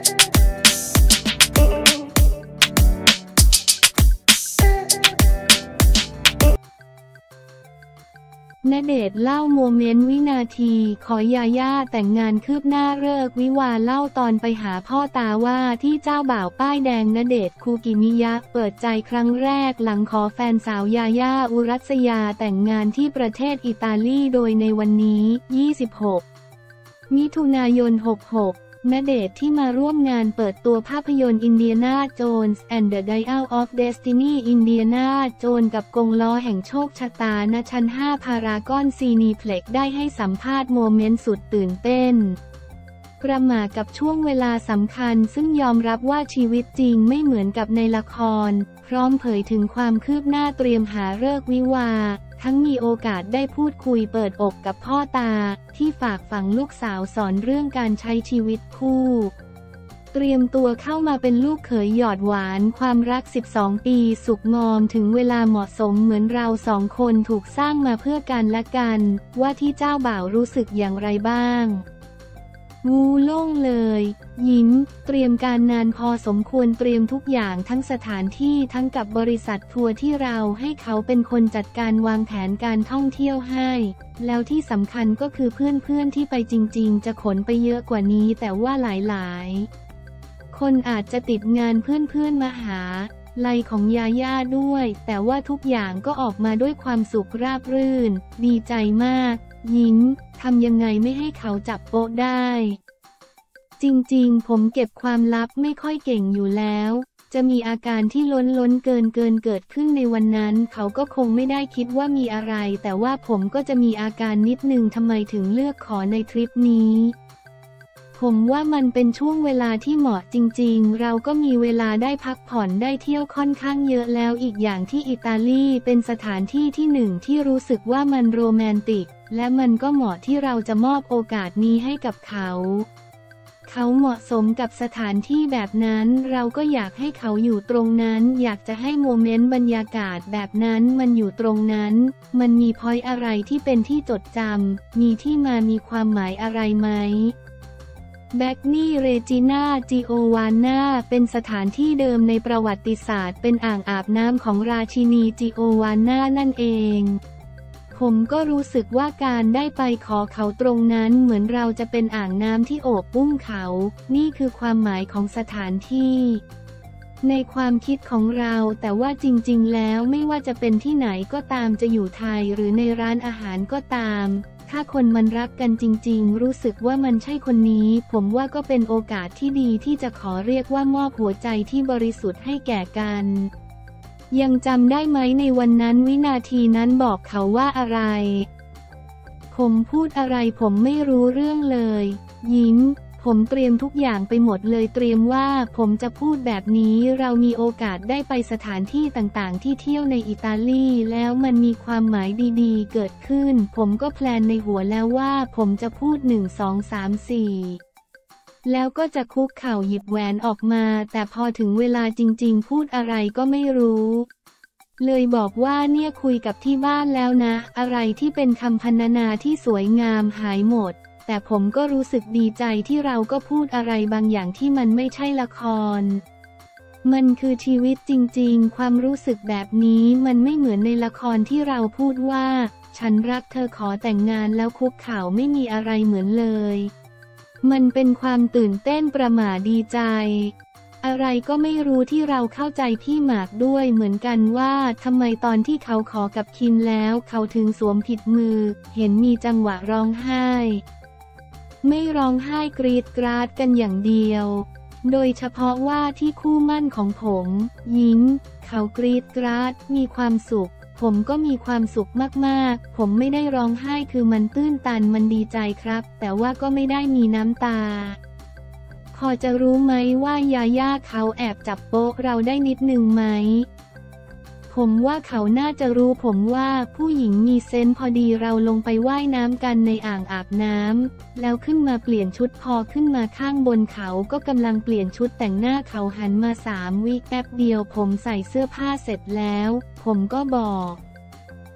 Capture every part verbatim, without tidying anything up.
ณเดชน์เล่าโมเมนต์วินาทีขอยาย่าแต่งงานคืบหน้าฤกษ์วิวาห์เล่าตอนไปหาพ่อตาว่าที่เจ้าบ่าวป้ายแดงณเดชน์คูกิมิยะเปิดใจครั้งแรกหลังขอแฟนสาวยาย่าอุรัสยาแต่งงานที่ประเทศอิตาลีโดยในวันนี้ยี่สิบหกมิถุนายนหกสิบหกณเดชน์ที่มาร่วมงานเปิดตัวภาพยนตร์อินเดียนาโจนส์ and the Dial of Destiny อินเดียนาโจนกับกงล้อแห่งโชคชะตาณชั้นห้าพารากอนซีนีเพล็กซ์ได้ให้สัมภาษณ์โมเมนต์สุดตื่นเต้นประหม่ากับช่วงเวลาสำคัญซึ่งยอมรับว่าชีวิตจริงไม่เหมือนกับในละครพร้อมเผยถึงความคืบหน้าเตรียมหาฤกษ์วิวาห์ทั้งมีโอกาสได้พูดคุยเปิดอกกับพ่อตาที่ฝากฝังลูกสาวสอนเรื่องการใช้ชีวิตคู่เตรียมตัวเข้ามาเป็นลูกเขยหยอดหวานความรักสิบสองปีสุขงอมถึงเวลาเหมาะสมเหมือนเราสองคนถูกสร้างมาเพื่อกันและกันว่าที่เจ้าบ่าวรู้สึกอย่างไรบ้างงูโล่งเลยยิ้มเตรียมการนานพอสมควรเตรียมทุกอย่างทั้งสถานที่ทั้งกับบริษัททัวร์ที่เราให้เขาเป็นคนจัดการวางแผนการท่องเที่ยวให้แล้วที่สำคัญก็คือเพื่อนๆที่ไปจริงๆจะขนไปเยอะกว่านี้แต่ว่าหลายๆคนอาจจะติดงานเพื่อนๆมาหาไลของยาย่าด้วยแต่ว่าทุกอย่างก็ออกมาด้วยความสุขราบรื่นดีใจมากยิ้มทำยังไงไม่ให้เขาจับโป๊ะได้จริงๆผมเก็บความลับไม่ค่อยเก่งอยู่แล้วจะมีอาการที่ล้นล้นเกินเกินเกิดขึ้นในวันนั้นเขาก็คงไม่ได้คิดว่ามีอะไรแต่ว่าผมก็จะมีอาการนิดนึงทำไมถึงเลือกขอในทริปนี้ผมว่ามันเป็นช่วงเวลาที่เหมาะจริงๆเราก็มีเวลาได้พักผ่อนได้เที่ยวค่อนข้างเยอะแล้วอีกอย่างที่อิตาลีเป็นสถานที่ที่หนึ่งที่รู้สึกว่ามันโรแมนติกและมันก็เหมาะที่เราจะมอบโอกาสนี้ให้กับเขาเขาเหมาะสมกับสถานที่แบบนั้นเราก็อยากให้เขาอยู่ตรงนั้นอยากจะให้โมเมนต์บรรยากาศแบบนั้นมันอยู่ตรงนั้นมันมีพอยต์อะไรที่เป็นที่จดจำมีที่มามีความหมายอะไรไหมแบกนี่เรจิน่าจิโอวาน่าเป็นสถานที่เดิมในประวัติศาสตร์เป็นอ่างอาบน้ำของราชินีจิโอวาน่านั่นเองผมก็รู้สึกว่าการได้ไปขอเขาตรงนั้นเหมือนเราจะเป็นอ่างน้ำที่โอบอุ้มเขานี่คือความหมายของสถานที่ในความคิดของเราแต่ว่าจริงๆแล้วไม่ว่าจะเป็นที่ไหนก็ตามจะอยู่ไทยหรือในร้านอาหารก็ตามถ้าคนมันรักกันจริงๆรู้สึกว่ามันใช่คนนี้ผมว่าก็เป็นโอกาสที่ดีที่จะขอเรียกว่ามอบหัวใจที่บริสุทธิ์ให้แก่กันยังจำได้ไหมในวันนั้นวินาทีนั้นบอกเขาว่าอะไรผมพูดอะไรผมไม่รู้เรื่องเลยยิ้มผมเตรียมทุกอย่างไปหมดเลยเตรียมว่าผมจะพูดแบบนี้เรามีโอกาสได้ไปสถานที่ต่างๆที่เที่ยวในอิตาลีแล้วมันมีความหมายดีๆเกิดขึ้นผมก็แพลนในหัวแล้วว่าผมจะพูดหนึ่งสองสามสี่แล้วก็จะคุกเข่าหยิบแหวนออกมาแต่พอถึงเวลาจริงๆพูดอะไรก็ไม่รู้เลยบอกว่าเนี่ยคุยกับที่บ้านแล้วนะอะไรที่เป็นคำพรรณนาที่สวยงามหายหมดแต่ผมก็รู้สึกดีใจที่เราก็พูดอะไรบางอย่างที่มันไม่ใช่ละครมันคือชีวิตจริงๆความรู้สึกแบบนี้มันไม่เหมือนในละครที่เราพูดว่าฉันรักเธอขอแต่งงานแล้วคุกเข่าไม่มีอะไรเหมือนเลยมันเป็นความตื่นเต้นประหม่าดีใจอะไรก็ไม่รู้ที่เราเข้าใจพี่หมากด้วยเหมือนกันว่าทำไมตอนที่เขาขอกับคินแล้วเขาถึงสวมผิดมือเห็นมีจังหวะร้องไห้ไม่ร้องไห้กรีดกราดกันอย่างเดียวโดยเฉพาะว่าที่คู่มั่นของผมยิ้มเขากรีดกราดมีความสุขผมก็มีความสุขมากๆผมไม่ได้ร้องไห้คือมันตื้นตันมันดีใจครับแต่ว่าก็ไม่ได้มีน้ำตาพอจะรู้ไหมว่ายาย่าเขาแอบจับโป๊ะเราได้นิดนึงไหมผมว่าเขาน่าจะรู้ผมว่าผู้หญิงมีเซนส์พอดีเราลงไปว่ายน้ำกันในอ่างอาบน้ำแล้วขึ้นมาเปลี่ยนชุดพอขึ้นมาข้างบนเขาก็กำลังเปลี่ยนชุดแต่งหน้าเขาหันมาสามวิแป๊บเดียวผมใส่เสื้อผ้าเสร็จแล้วผมก็บอก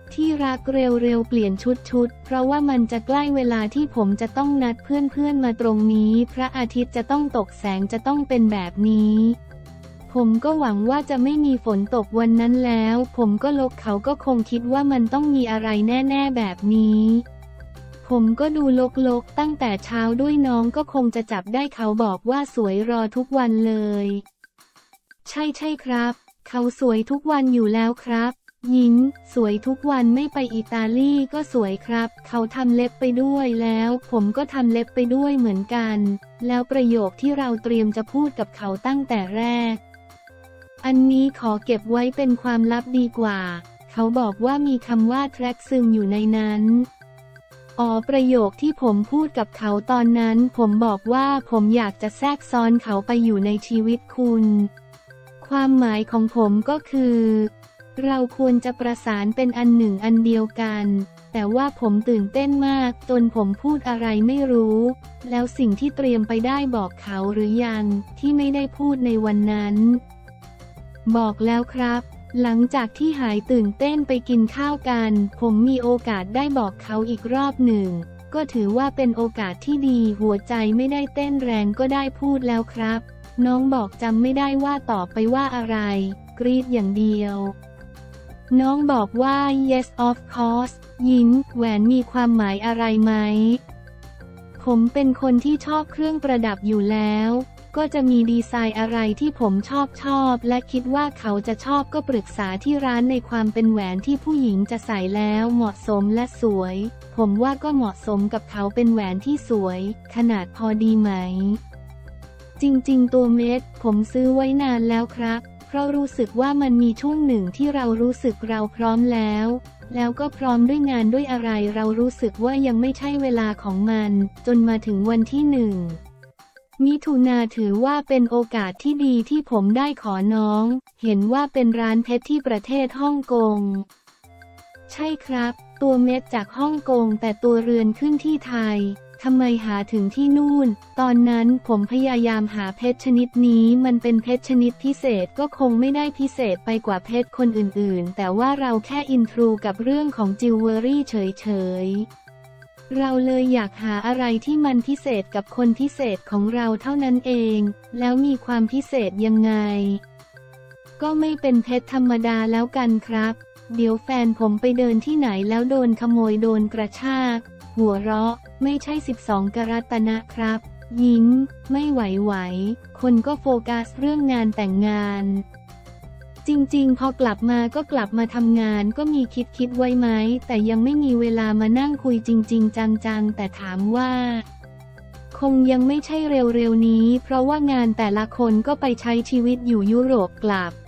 ที่รักเร็วๆเปลี่ยนชุดๆเพราะว่ามันจะใกล้เวลาที่ผมจะต้องนัดเพื่อนๆมาตรงนี้พระอาทิตย์จะต้องตกแสงจะต้องเป็นแบบนี้ผมก็หวังว่าจะไม่มีฝนตกวันนั้นแล้วผมก็ลกเขาก็คงคิดว่ามันต้องมีอะไรแน่ๆแบบนี้ผมก็ดูลกๆตั้งแต่เช้าด้วยน้องก็คงจะจับได้เขาบอกว่าสวยรอทุกวันเลยใช่ใช่ครับเขาสวยทุกวันอยู่แล้วครับยิงสวยทุกวันไม่ไปอิตาลีก็สวยครับเขาทำเล็บไปด้วยแล้วผมก็ทำเล็บไปด้วยเหมือนกันแล้วประโยคที่เราเตรียมจะพูดกับเขาตั้งแต่แรกอันนี้ขอเก็บไว้เป็นความลับดีกว่าเขาบอกว่ามีคำว่าแทร็กซึมอยู่ในนั้นอ๋อประโยคที่ผมพูดกับเขาตอนนั้นผมบอกว่าผมอยากจะแทรกซ้อนเขาไปอยู่ในชีวิตคุณความหมายของผมก็คือเราควรจะประสานเป็นอันหนึ่งอันเดียวกันแต่ว่าผมตื่นเต้นมากจนผมพูดอะไรไม่รู้แล้วสิ่งที่เตรียมไปได้บอกเขาหรือยังที่ไม่ได้พูดในวันนั้นบอกแล้วครับหลังจากที่หายตื่นเต้นไปกินข้าวกันผมมีโอกาสได้บอกเขาอีกรอบหนึ่งก็ถือว่าเป็นโอกาสที่ดีหัวใจไม่ได้เต้นแรงก็ได้พูดแล้วครับน้องบอกจำไม่ได้ว่าตอบไปว่าอะไรกรีดอย่างเดียวน้องบอกว่า yes of course ยิงแหวนมีความหมายอะไรไหมผมเป็นคนที่ชอบเครื่องประดับอยู่แล้วก็จะมีดีไซน์อะไรที่ผมชอบชอบและคิดว่าเขาจะชอบก็ปรึกษาที่ร้านในความเป็นแหวนที่ผู้หญิงจะใส่แล้วเหมาะสมและสวยผมว่าก็เหมาะสมกับเขาเป็นแหวนที่สวยขนาดพอดีไหมจริงๆตัวเม็ดผมซื้อไว้นานแล้วครับเพราะรู้สึกว่ามันมีช่วงหนึ่งที่เรารู้สึกเราพร้อมแล้วแล้วก็พร้อมด้วยงานด้วยอะไรเรารู้สึกว่ายังไม่ใช่เวลาของมันจนมาถึงวันที่หนึ่งมิถุนาถือว่าเป็นโอกาสที่ดีที่ผมได้ขอน้องเห็นว่าเป็นร้านเพชรที่ประเทศฮ่องกงใช่ครับตัวเม็ดจากฮ่องกงแต่ตัวเรือนขึ้นที่ไทยทำไมหาถึงที่นู่นตอนนั้นผมพยายามหาเพชรชนิดนี้มันเป็นเพชรชนิดพิเศษก็คงไม่ได้พิเศษไปกว่าเพชรคนอื่นๆแต่ว่าเราแค่อินทรูกับเรื่องของจิวเวลรี่เฉยๆเราเลยอยากหาอะไรที่มันพิเศษกับคนพิเศษของเราเท่านั้นเองแล้วมีความพิเศษยังไงก็ไม่เป็นเพชรธรรมดาแล้วกันครับเดี๋ยวแฟนผมไปเดินที่ไหนแล้วโดนขโมยโดนกระชากหัวเราะไม่ใช่สิบสองกะรัตนะครับยิ้มไม่ไหวๆคนก็โฟกัสเรื่องงานแต่งงานจริงๆพอกลับมาก็กลับมาทำงานก็มีคิดคิดไว้ไหมแต่ยังไม่มีเวลามานั่งคุยจริงๆจังๆแต่ถามว่าคงยังไม่ใช่เร็วๆนี้เพราะว่างานแต่ละคนก็ไปใช้ชีวิตอยู่ยุโรปกลับ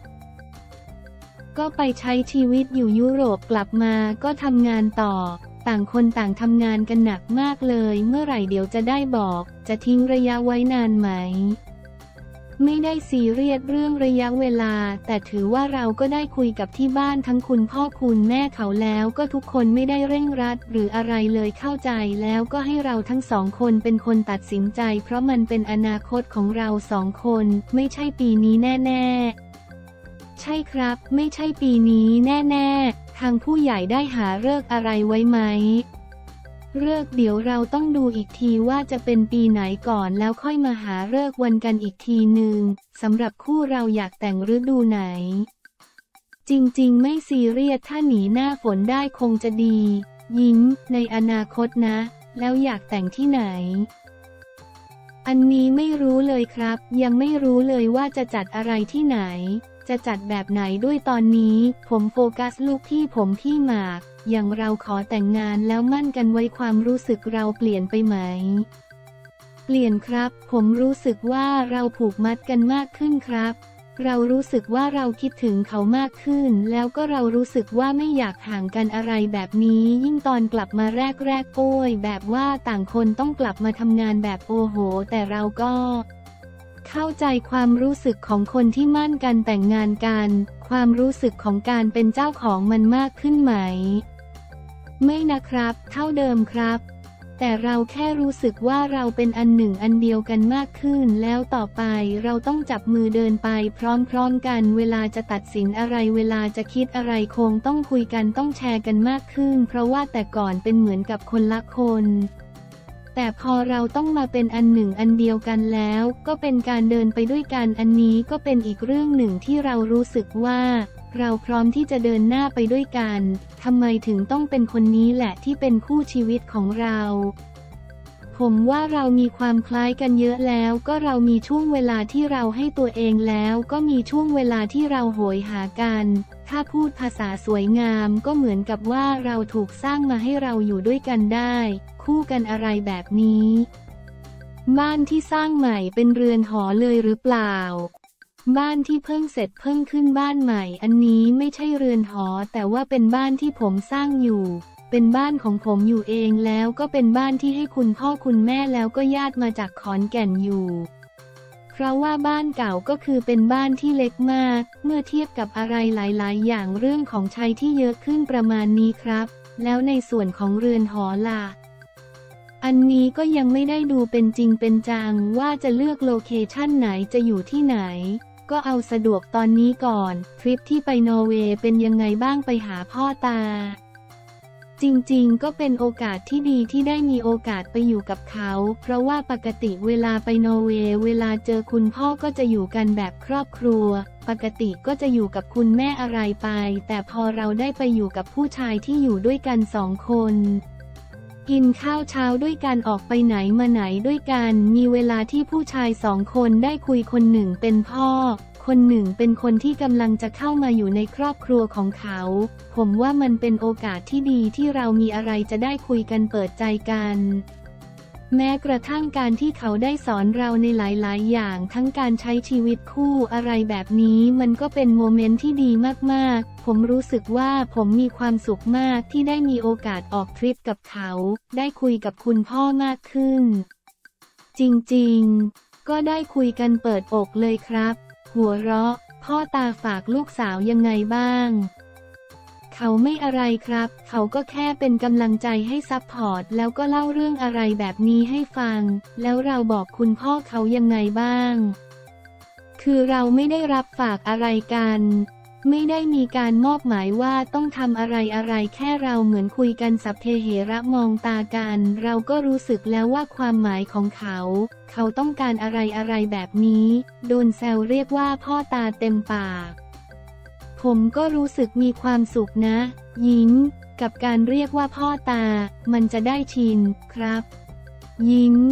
ก็ไปใช้ชีวิตอยู่ยุโรปกลับมาก็ทำงานต่อต่างคนต่างทำงานกันหนักมากเลยเมื่อไหร่เดี๋ยวจะได้บอกจะทิ้งระยะไว้นานไหมไม่ได้ซีเรียสเรื่องระยะเวลาแต่ถือว่าเราก็ได้คุยกับที่บ้านทั้งคุณพ่อคุณแม่เขาแล้วก็ทุกคนไม่ได้เร่งรัดหรืออะไรเลยเข้าใจแล้วก็ให้เราทั้งสองคนเป็นคนตัดสินใจเพราะมันเป็นอนาคตของเราสองคนไม่ใช่ปีนี้แน่ๆใช่ครับไม่ใช่ปีนี้แน่ๆทางผู้ใหญ่ได้หาฤกษ์อะไรไว้ไหมฤกษ์เดี๋ยวเราต้องดูอีกทีว่าจะเป็นปีไหนก่อนแล้วค่อยมาหาฤกษ์วันกันอีกทีหนึ่งสำหรับคู่เราอยากแต่งฤดูไหนจริงๆไม่ซีเรียสถ้าหนีหน้าฝนได้คงจะดียิ้มในอนาคตนะแล้วอยากแต่งที่ไหนอันนี้ไม่รู้เลยครับยังไม่รู้เลยว่าจะจัดอะไรที่ไหนจะจัดแบบไหนด้วยตอนนี้ผมโฟกัสลูกพี่ผมพี่หมากอย่างเราขอแต่งงานแล้วมั่นกันไว้ความรู้สึกเราเปลี่ยนไปไหมเปลี่ยนครับผมรู้สึกว่าเราผูกมัดกันมากขึ้นครับเรารู้สึกว่าเราคิดถึงเขามากขึ้นแล้วก็เรารู้สึกว่าไม่อยากห่างกันอะไรแบบนี้ยิ่งตอนกลับมาแรกๆโอ้ยแบบว่าต่างคนต้องกลับมาทำงานแบบโอ้โหแต่เราก็เข้าใจความรู้สึกของคนที่มั่นกันแต่งงานกันความรู้สึกของการเป็นเจ้าของมันมากขึ้นไหมไม่นะครับเท่าเดิมครับแต่เราแค่รู้สึกว่าเราเป็นอันหนึ่งอันเดียวกันมากขึ้นแล้วต่อไปเราต้องจับมือเดินไปพร้อมๆกันเวลาจะตัดสินอะไรเวลาจะคิดอะไรคงต้องคุยกันต้องแชร์กันมากขึ้นเพราะว่าแต่ก่อนเป็นเหมือนกับคนละคนแต่พอเราต้องมาเป็นอันหนึ่งอันเดียวกันแล้วก็เป็นการเดินไปด้วยกันอันนี้ก็เป็นอีกเรื่องหนึ่งที่เรารู้สึกว่าเราพร้อมที่จะเดินหน้าไปด้วยกันทำไมถึงต้องเป็นคนนี้แหละที่เป็นคู่ชีวิตของเราผมว่าเรามีความคล้ายกันเยอะแล้วก็เรามีช่วงเวลาที่เราให้ตัวเองแล้วก็มีช่วงเวลาที่เราโหยหากันถ้าพูดภาษาสวยงามก็เหมือนกับว่าเราถูกสร้างมาให้เราอยู่ด้วยกันได้คู่กันอะไรแบบนี้บ้านที่สร้างใหม่เป็นเรือนหอเลยหรือเปล่าบ้านที่เพิ่งเสร็จเพิ่งขึ้นบ้านใหม่อันนี้ไม่ใช่เรือนหอแต่ว่าเป็นบ้านที่ผมสร้างอยู่เป็นบ้านของผมอยู่เองแล้วก็เป็นบ้านที่ให้คุณพ่อคุณแม่แล้วก็ญาติมาจากขอนแก่นอยู่เพราะว่าบ้านเก่าก็คือเป็นบ้านที่เล็กมากเมื่อเทียบกับอะไรหลายๆอย่างเรื่องของใช้ที่เยอะขึ้นประมาณนี้ครับแล้วในส่วนของเรือนหอล่ะอันนี้ก็ยังไม่ได้ดูเป็นจริงเป็นจังว่าจะเลือกโลเคชั่นไหนจะอยู่ที่ไหนก็เอาสะดวกตอนนี้ก่อนทริปที่ไปนอร์เวย์เป็นยังไงบ้างไปหาพ่อตาจริงๆก็เป็นโอกาสที่ดีที่ได้มีโอกาสไปอยู่กับเขาเพราะว่าปกติเวลาไปนอร์เวย์เวลาเจอคุณพ่อก็จะอยู่กันแบบครอบครัวปกติก็จะอยู่กับคุณแม่อะไรไปแต่พอเราได้ไปอยู่กับผู้ชายที่อยู่ด้วยกันสองคนกินข้าวเช้าด้วยกันออกไปไหนมาไหนด้วยกันมีเวลาที่ผู้ชายสองคนได้คุยคนหนึ่งเป็นพ่อคนหนึ่งเป็นคนที่กำลังจะเข้ามาอยู่ในครอบครัวของเขาผมว่ามันเป็นโอกาสที่ดีที่เรามีอะไรจะได้คุยกันเปิดใจกันแม้กระทั่งการที่เขาได้สอนเราในหลายๆอย่างทั้งการใช้ชีวิตคู่อะไรแบบนี้มันก็เป็นโมเมนต์ที่ดีมากๆผมรู้สึกว่าผมมีความสุขมากที่ได้มีโอกาสออกทริปกับเขาได้คุยกับคุณพ่อมากขึ้นจริงๆก็ได้คุยกันเปิดอกเลยครับหัวเราะพ่อตาฝากลูกสาวยังไงบ้างเขาไม่อะไรครับเขาก็แค่เป็นกำลังใจให้ซัพพอร์ตแล้วก็เล่าเรื่องอะไรแบบนี้ให้ฟังแล้วเราบอกคุณพ่อเขายังไงบ้างคือเราไม่ได้รับฝากอะไรกันไม่ได้มีการมอบหมายว่าต้องทำอะไรอะไรแค่เราเหมือนคุยกันสัพเพเหระมองตากันเราก็รู้สึกแล้วว่าความหมายของเขาเขาต้องการอะไรอะไรแบบนี้โดนแซวเรียกว่าพ่อตาเต็มปากผมก็รู้สึกมีความสุขนะยิ้มกับการเรียกว่าพ่อตามันจะได้ชินครับยิ้ม